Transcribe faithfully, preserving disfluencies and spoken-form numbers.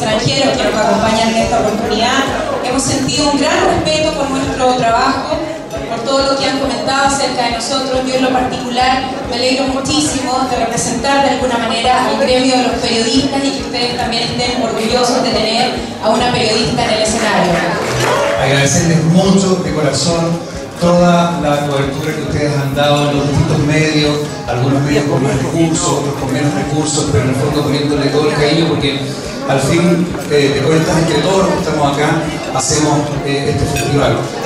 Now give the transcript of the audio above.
extranjeros que nos acompañan en esta oportunidad. Hemos sentido un gran respeto por nuestro trabajo, por todo lo que han comentado acerca de nosotros. Yo en lo particular me alegro muchísimo de representar de alguna manera al gremio de los periodistas y que ustedes también estén orgullosos de tener a una periodista en el escenario. Agradecerles mucho de corazón toda la cobertura que ustedes han dado en los distintos medios, algunos medios con más recursos, otros con menos recursos, pero en el fondo poniéndole todo el cariño, porque al fin eh, de cuentas entre todos los que estamos acá hacemos eh, este festival.